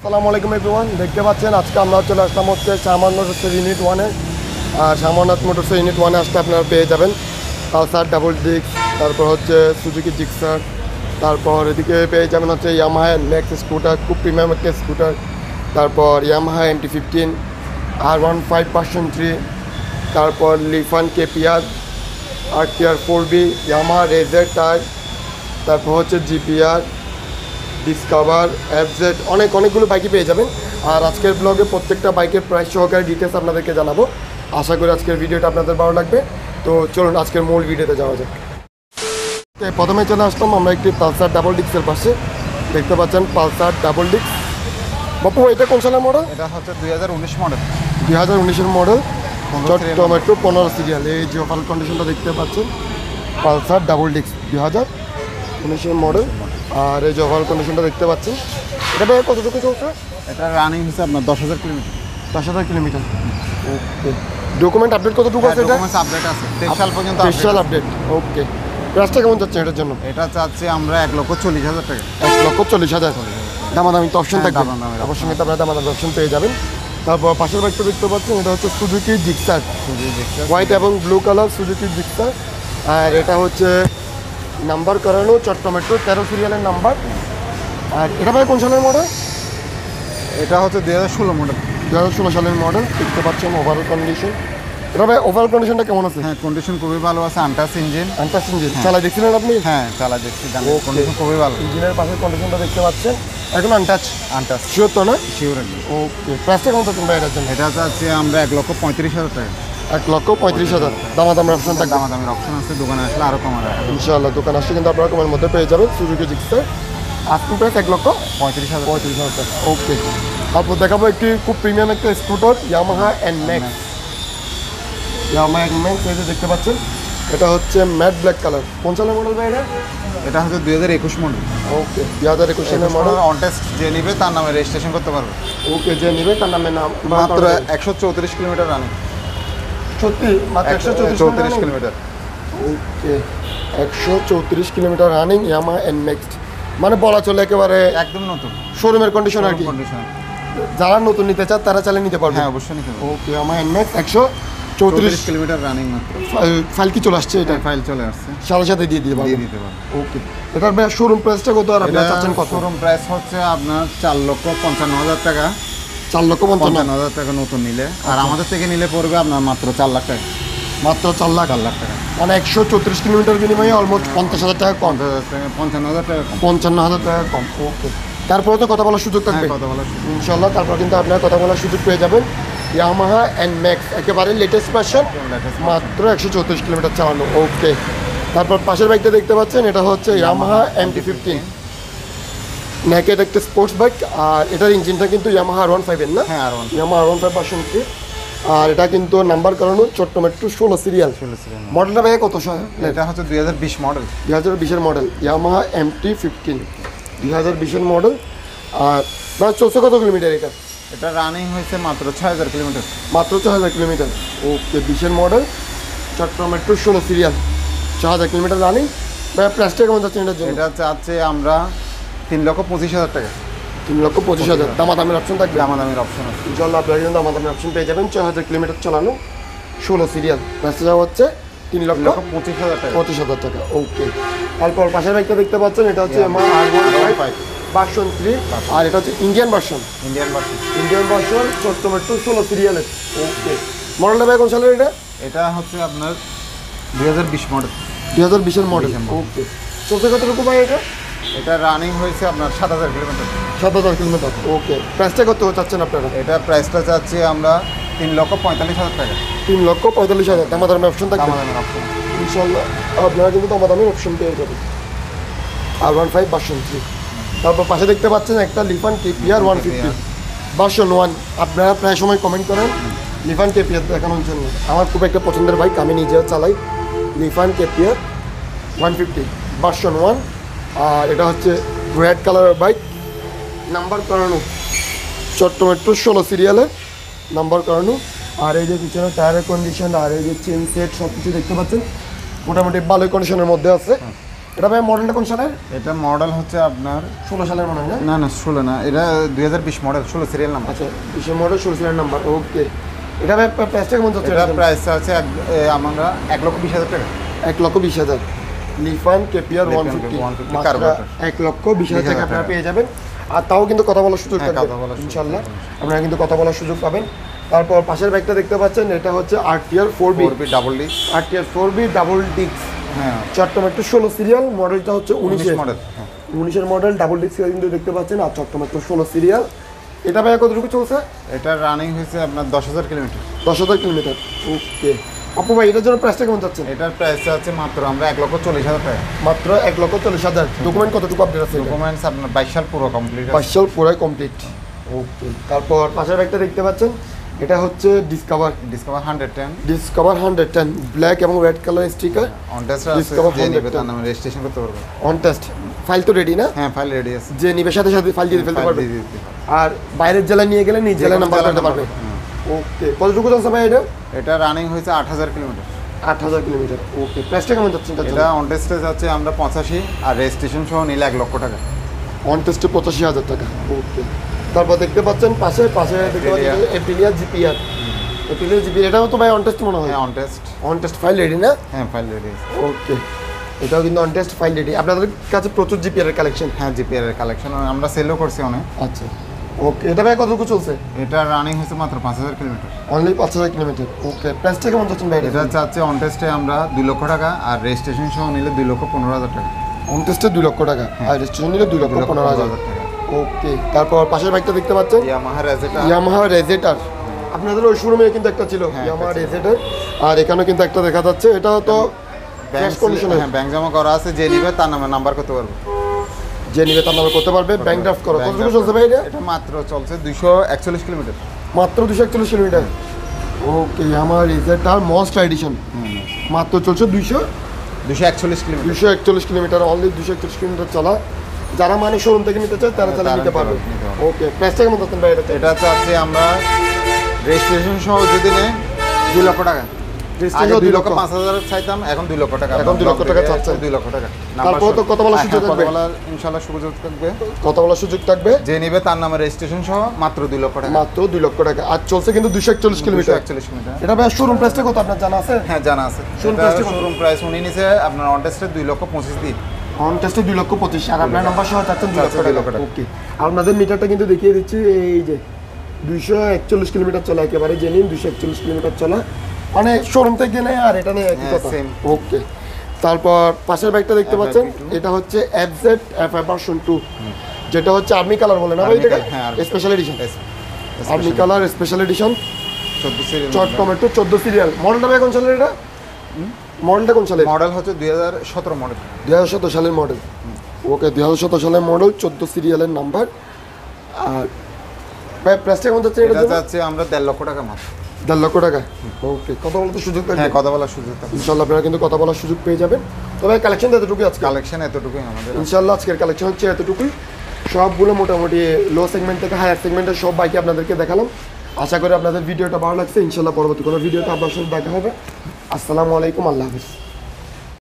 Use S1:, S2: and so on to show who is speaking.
S1: আসসালামু আলাইকুম এভরিওয়ান, দেখতে পাচ্ছেন আজকে আমরা চলে আসলাম হচ্ছে শাহমান মোটরসের ইউনিট 1-এ। আর শাহমানাথ মোটরসের ইউনিট 1-এ আসলে আপনারা পেয়ে যাবেন পালসার ডাবল ডিস্ক, তারপর হচ্ছে সুজুকি জিক্সার, তারপর এদিকে পেয়ে যাবেন হচ্ছে ইয়ামাহা নেক্সট স্কুটার, খুব প্রিমিয়াম একটা স্কুটার, তারপর ইয়ামাহা MT-15 R15 ভার্সন 3, তারপর Lifan KPR RTR 4B, Yamaha রেজার টায়ার, তারপর হচ্ছে জিপিআর, ডিসকভার, FZ, অনেকগুলো বাইকই পেয়ে যাবেন। আর আজকের ব্লগে প্রত্যেকটা বাইকের প্রাইস সহকারে ডিটেলস আপনাদেরকে জানাবো। আশা করি আজকের ভিডিওটা আপনাদের ভালো লাগবে। তো চলুন আজকের মূল ভিডিওতে যাওয়া যাক। প্রথমে চলে আসলাম আমরা একটি পালসার ডাবল ডিস্কের পাশে। দেখতে পাচ্ছেন পালসার ডাবল ডিস্ক। বাপু, এটা কোন সালের মডেল?
S2: এটা হচ্ছে 2019 মডেল।
S1: 2019-এর মডেল, টমেটো 15 সিরিয়াল। এই যে ওভাল কন্ডিশনটা দেখতে পাচ্ছেন, পালসার ডাবল ডিস্ক 2019-এর মডেল। আর এই যে ওভাল কন্ডিশনটা দেখতে পাচ্ছেন, এটা ভাই কতটুকু চলছে?
S2: এটা রানিং হচ্ছে আপনার 10,000 kilometre.
S1: 10,000 kilometre. Okay, document update কতটুকু আছে? এটা
S2: ডকুমেন্টস আপডেট আছে 23 সাল পর্যন্ত।
S1: 23 সাল আপডেট। ওকে, প্রাইসটা কেমন যাচ্ছে এটার জন্য?
S2: এটা চাচ্ছি আমরা 1,40,000 টাকা।
S1: 1,40,000। দামাদামি তো অপশন থাকবে, অবশ্যই কিন্তু আপনারা দামাদামি অপশন পেয়ে যাবেন। তারপর পাশের বাইকটা দেখতে পাচ্ছেন, এটা হচ্ছে সুজুকি জিক্সার, হোয়াইট এবং ব্লু কালার সুজুকি জিক্সার। আর এটা হচ্ছে নাম্বার করানো টমেটো 13 সিরিয়ালের নাম্বার। আর এটা ভাই কোন সালের মডেল?
S2: এটা হচ্ছে 2016 মডেল।
S1: 2016 সালের মডেল। দেখতে পাচ্ছেন ওভারঅল কন্ডিশন। এটা ভাই ওভারঅল কন্ডিশনটা কেমন আছে?
S2: হ্যাঁ, কন্ডিশন খুবই ভালো আছে। Untouch engine.
S1: আনটাচ ইঞ্জিন চালা দেখছিলেন আপনি?
S2: হ্যাঁ, চালা দেখছি। কন্ডিশন খুবই ভালো।
S1: ইঞ্জিনের পাশের কন্ডিশনটা দেখতে পাচ্ছেন, এখন আনটাচ।
S2: আনটাচ
S1: শিওর তো না?
S2: শিওর।
S1: ওকে, প্রাইসটা কেমন চাচ্ছেন ভাই এটার জন্য?
S2: এটা চাচ্ছি আমরা 1,35,000 টাকা।
S1: 1,35,000। দামাদামের অপশন থাকবে?
S2: দামাদামের অপশন আছে, দোকানে আসলে আরও কমার
S1: ইনশাআল্লাহ। দোকানে আসলে কিন্তু আপনারা কমের মধ্যে পেয়ে যাবেন সুজুকি জিক্সার। আস্কিং প্রাইস
S2: 1,35,000
S1: টাকা। ওকে, তারপর দেখাবো একটি খুব প্রিমিয়াম একটা scooter, Yamaha NMAX। Yamaha NMAX এই যে দেখতে পাচ্ছেন, এটা হচ্ছে ম্যাট ব্ল্যাক কালার। কোন সালের মডেল ভাই এটা?
S2: এটা হচ্ছে 2021 মডেল।
S1: ওকে, 2021 সালের মডেল।
S2: অন টেস্ট যে নিবে তার নামে রেজিস্ট্রেশন করতে পারবে।
S1: ওকে, যে নিবে তার নামে নাম।
S2: মাত্র 134 কিলোমিটার রানিং।
S1: সত্যি মাত্র
S2: 134 kilometre.
S1: Okay, 134 kilometre running Yamaha NMAX, মানে বলা চলে একেবারে
S2: একদম নতুন
S1: শোরুমের কন্ডিশন আর কি। যারা নতুন নিতে চান তারা চালিয়ে নিতে পারবে।
S2: হ্যাঁ, অবশ্যই নিতে পারবে।
S1: ওকে, আমার NMAX 134
S2: কিলোমিটার রানিং মাত্র।
S1: ফাইল কি চলে আসছে? এটা
S2: ফাইল চলে আসছে,
S1: সাথে সাথে দিয়ে দিতে পারবে। ওকে, এটার ভাই শোরুম প্রাইসটা কত আর আপনারা চাচ্ছেন কত?
S2: শোরুম প্রাইস হচ্ছে আপনার 4,55,000 টাকা।
S1: 4,55,000
S2: টাকা নতুন নিলে। আর আমাদের থেকে নিলে পড়বে আপনার মাত্র 4 লাখ টাকা।
S1: মাত্র 4 লাখ
S2: টাকা।
S1: মানে 134 কিলোমিটার বিনিময়ে অলমোস্ট 50,000 টাকা কম।
S2: 55,000 টাকা কম।
S1: 55,000 টাকা কম। ওকে, তারপরে তো কথা বলার সুযোগ থাকবে ইনশাল্লাহ। তারপর কিন্তু আপনারা কথা বলার সুযোগ পেয়ে যাবেন। ইয়ামাহা NMAX একেবারে লেটেস্ট ভার্সন, মাত্র 134 কিলোমিটার চালানো। ওকে, তারপর পাশের বাইকটা দেখতে পাচ্ছেন, এটা হচ্ছে ইয়ামাহা MT-15 নেকেড একটা স্পোর্টস বাইক। আর এটার ইঞ্জিনটা কিন্তু ইয়ামাহা R15 এর না?
S2: হ্যাঁ,
S1: ইয়ামাহা R15 ভার্সন 3। আর এটা কিন্তু নাম্বার করানো টমেটো 16 সিরিয়াল। মডেলটা ভাই কত সাল?
S2: এটা হচ্ছে 2020 মডেল।
S1: 2020-এর মডেল ইয়ামাহা MT-15, 2020-এর মডেল। আর প্রায় চলছে কত কিলোমিটার এটা?
S2: এটা রানিং হয়েছে মাত্র 6,000 কিলোমিটার।
S1: মাত্র 6,000 কিলোমিটার। ওকে, 20-এর মডেল, টমেটো 16 সিরিয়াল, 6,000 কিলোমিটার রানিং। ভাই প্রাইসটা কেমন যাচ্ছে এটার জন্য?
S2: এটা চাচ্ছে আমরা 3,25,000 টাকা।
S1: 3,25,000। দামাদামের অপশন থাকবে?
S2: দামাদামের অপশন আছে
S1: ইনশাআল্লাহ। আপনারা কিন্তু দামাদামের অপশন পেয়ে যাবেন। 6,000 কিলোমিটার চালানো, 16 সিরিয়াল। প্রাইসটা যাওয়া হচ্ছে 3,25,000 টাকা। ওকে, তারপর পাশের বাইকটা দেখতে পাচ্ছেন, এটা হচ্ছে R15 ভার্সন 3। আর এটা হচ্ছে ইন্ডিয়ান ভার্সন। ইন্ডিয়ান ভার্সন টমেটো 16 সিরিয়ালের। ওকে, মডেলটা ভাই কোন সালের এটা?
S2: এটা হচ্ছে আপনার 2020 মডেল।
S1: 2020-এর মডেল। ওকে, চলছে কতটুকু ভাই এটা?
S2: এটা রানিং হয়েছে আপনার 7,000 কিলোমিটার।
S1: 7,000 কিলোমিটার। ওকে, প্রাইসটা কত চাচ্ছেন আপনারা?
S2: এটা প্রাইসটা চাচ্ছি আমরা 3,45,000 টাকা।
S1: 3,45,000। দামাদামের অপশন থাকবে?
S2: দামাদামের অপশন
S1: ইনশাআল্লাহ আপনারা কিন্তু দামাদামের অপশন পেয়ে যাবেন। R15 version 3। তারপর পাশে দেখতে পাচ্ছেন একটা লিফান কেপিআর 150 ভার্সন 1। আপনারা প্রায় সময় কমেন্ট করেন লিফান কেপিআর দেখানোর জন্য। আমার খুব একটা পছন্দের বাইক, আমি নিজেও চালাই লিফান কেপিআর 150 ভার্সন 1। আর এটা হচ্ছে রেড কালারের বাইক, নাম্বার করানো টমেটো 16 সিরিয়ালে নাম্বার করানো। আর এই যে পিছনে টায়ারের কন্ডিশন আর এই যে চেন সেট সব কিছু দেখতে পাচ্ছেন মোটামুটি ভালো কন্ডিশনের মধ্যে আছে। এটা ভাই মডেলটা কোন সালের?
S2: এটা মডেল হচ্ছে আপনার
S1: 16 সালের মনে হয় না?
S2: না না 16 না, এটা 2020 মডেল, 16 সিরিয়াল নাম্বার।
S1: আচ্ছা 20 মডেল 16 সিরিয়াল নাম্বার। ওকে, এটা ভাই প্রাইসটা কেমন যাচ্ছে?
S2: এটা প্রাইস আছে আমরা 1,20,000 টাকা।
S1: 1,20,000 লিফান কেপিআর 150
S2: কার্বোরেটর
S1: 1,20,000 টাকা আপনারা পেয়ে যাবেন। আর তাও কিন্তু কথা বলার সুযোগ থাকবে ইনশাআল্লাহ, আপনারা কিন্তু কথা বলার সুযোগ পাবেন। তারপর পাশের বাইকটা দেখতে পাচ্ছেন, এটা হচ্ছে RTR 4B
S2: double disc.
S1: RTR 4B double disc,
S2: হ্যাঁ
S1: চট্টমেট্রো 16 সিরিয়াল, মডেলটা হচ্ছে 19
S2: মডেল।
S1: 19 মডেল, ডাবল ডিস্ক কিন্তু দেখতে পাচ্ছেন, আর চট্টমেট্রো 16 সিরিয়াল। এটা ভাই কতটুকু চলছে?
S2: এটা রানিং হয়েছে আপনার 10,000 কিলোমিটার।
S1: 10,000 কিলোমিটার। ওকে আপু ভাই, এটার জন্য প্রাইসটা কেমন যাচ্ছে?
S2: এটার প্রাইস আছে মাত্র আমরা 1,40,000 টাকা।
S1: মাত্র 1,40,000। ডকুমেন্ট কতটুকু আপডেট আছে?
S2: ডকুমেন্টস আপনার 22 সাল পুরো কমপ্লিট।
S1: 22 সাল পুরো কমপ্লিট। ওকে, তারপর পাশের ব্যাগটা দেখতে পাচ্ছেন, এটা হচ্ছে ডিসকভার
S2: 110
S1: ডিসকভার 110 ব্ল্যাক এবং red colour sticker.
S2: On test
S1: Discover
S2: আছে, যে
S1: 110
S2: নিবে তার নামে রেজিস্ট্রেশন করতে পারবে।
S1: অন টেস্ট ফাইল তো রেডি না?
S2: হ্যাঁ ফাইল রেডি আছে,
S1: যে নিবে সাথে সাথে ফাইল দিয়ে ফেলতে
S2: ফাইল
S1: পারবে।
S2: দিয়ে দিতে হবে।
S1: আর বাইরের জেলায় নিয়ে গেলে নিজ জেলায় নাম্বার করতে পারবে। ওকে, কতটুকু চলছে ভাই এটা?
S2: এটা রানিং হয়েছে 8,000 কিলোমিটার।
S1: 8,000 কিলোমিটার। ওকে, প্রাইসটা কেমন যাচ্ছে এটা?
S2: এটা অন টেস্টে যাচ্ছে আমরা 85, আর রেজিস্ট্রেশন সহ নিলে 1,00,000 টাকা।
S1: অন টেস্টে 85,000 টাকা। ওকে, তারপর দেখতে পাচ্ছেন পাশে দেখতে পাচ্ছেন এপিলিয়া জিপিআর। এপিলিয়া জিপিআর এটাও তো ভাই অন টেস্ট মনে হয়।
S2: হ্যাঁ on test.
S1: On test file ready না?
S2: হ্যাঁ ফাইল রেডি আছে।
S1: ওকে, এটাও কিন্তু অন টেস্ট ফাইল রেডি। আপনাদের কাছে প্রচুর জিপিআর এর কালেকশন?
S2: হ্যাঁ জিপিআর এর কালেকশন আমরা সেলও করছি অনেক।
S1: আচ্ছা ওকে, এটা ভাই কতটুকু চলছে?
S2: এটা রানিং হয়েছে মাত্র 5,000 কিলোমিটার।
S1: Only 5,000 kilometre. ওকে, প্রাইসটা কেমন যাচ্ছেন ভাই?
S2: এটা চাচ্ছে অন টেস্টে আমরা 2,00,000 টাকা, আর রেজিস্ট্রেশন সহ নিলে 2,15,000 টাকা।
S1: অন টেস্টে 2,00,000 টাকা, আর রেজিস্ট্রেশন নিলে 2,15,000
S2: টাকা।
S1: ওকে, তারপর পাশের বাইকটা দেখতে পাচ্ছেন,
S2: ইয়ামাহা রেজেটা।
S1: ইয়ামাহা রেজেটার। আপনাদের ওই শোরুমে কিন্তু একটা ছিল ইয়ামাহা রেজেটার, আর এখানেও কিন্তু একটা দেখা যাচ্ছে। এটা তো
S2: ব্যাংক কন্ডিশনে, হ্যাঁ ব্যাংক জমা করা আছে, যে নিবে তার নামে নাম্বার করতে পারবে।
S1: যে নিবে তার নামে করতে পারবে, ব্যাংক ড্রাফট করা। কতটুকু চলছে ভাই এটা?
S2: এটা মাত্র চলছে 241 কিলোমিটার।
S1: মাত্র 241 কিলোমিটার। ওকে, ইয়ামাহা রেজেটার মস্ট এডিশন মাত্র চলছে
S2: 241 কিলোমিটার।
S1: 241 কিলোমিটার, অনলি 241 কিলোমিটার চলা। যারা মানে শোরুম থেকে নিতে চায় তারা চালিয়ে নিতে পারবে। ওকে, প্রাইসটা কেমন যাচ্ছেন ভাই এটা?
S2: এটা চাচ্ছে আমরা রেজিস্ট্রেশন সহ যদি নেয় 2,00,000 টাকা। আগে 2,05,000 চাইতাম, এখন 2,00,000 টাকা।
S1: এখন 2,00,000 টাকা চাচ্ছেন।
S2: 2,00,000 টাকা।
S1: তারপর তো কথা বলার সুযোগ থাকবে।
S2: কথা বলার ইনশাআল্লাহ সুযোগ থাকবে।
S1: কথা বলার সুযোগ থাকবে।
S2: যে নিবে তার নামে রেজিস্ট্রেশন সহ মাত্র 2,00,000 টাকা।
S1: মাত্র 2,00,000 টাকা। আর চলছে কিন্তু 241 কিলোমিটার।
S2: 241 কিলোমিটার।
S1: এটা ভাই শোরুম প্রাইসটা কত আপনার জানা আছে?
S2: হ্যাঁ জানা আছে। শোরুম প্রাইস উনি নিছে আপনার অন টেস্টে 2,25,000 দিন।
S1: অন টেস্টে 2,25,000, আর আপনার নাম্বার সহ চাচ্ছেন 2,00,000 টাকা।
S2: টাকা।
S1: ওকে, আপনাদের মিটারটা কিন্তু দেখিয়ে দিচ্ছি, এই যে 241 কিলোমিটার চলা, একেবারে জেনুইন 241 কিলোমিটার চলা, মানে শোরুম থেকে নেয় আর এটা নেই একই কথা। ওকে, তারপর পাশের বাইকটা দেখতে পাচ্ছেন, এটা হচ্ছে FZ FI ভার্সন 2, যেটা হচ্ছে আর্মি কালার বলে না ভাই এটাকে? Special edition, army colour special edition,
S2: 14 serial,
S1: চট্টমেট্রো 14 সিরিয়াল। মডেলটা ভাই কোন সালের এটা? মডেলটা কোন সালের?
S2: মডেল হচ্ছে 2017 মডেল।
S1: 2017 সালের মডেল। ওকে, 2017 সালের মডেল, 14 সিরিয়ালের নাম্বার। আর ভাই প্রাইসটা কেমন যাচ্ছে এটা?
S2: যাচ্ছে আমরা 1,50,000 টাকা মাত্র।
S1: 1,50,000 টাকা। ওকে, কথা বলতে সুযোগ থাকবে?
S2: হ্যাঁ কথা বলার সুযোগ থাকবে
S1: ইনশাআল্লাহ, আপনারা কিন্তু কথা বলার সুযোগ পেয়ে যাবেন। তবে কালেকশন এতটুকুই আজকে।
S2: কালেকশন এতটুকুই আমাদের
S1: ইনশাআল্লাহ আজকের কালেকশন হচ্ছে এতটুকুই। সবগুলো মোটামুটি লো সেগমেন্ট থেকে হায়ার সেগমেন্টের সব বাইকে আপনাদেরকে দেখালাম। আশা করি আপনাদের ভিডিওটা ভালো লাগছে। ইনশাআল্লাহ পরবর্তী কোনো ভিডিওতে আপনার সাথে দেখা হবে। আসসালামু আলাইকুম, আল্লাহ হাফিজ।